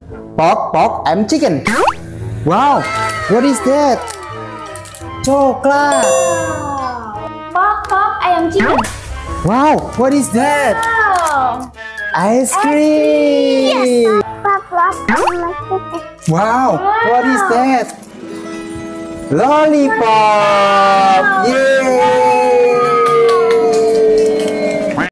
Pok Pok I'am Chicken. Wow, what is that? Coklat. Pok Pok I'am Chicken. Wow, what is that? Wow. Ice cream. Yes. Pok Pok I'am Chicken. Wow, what is that? Lollipop. Yay!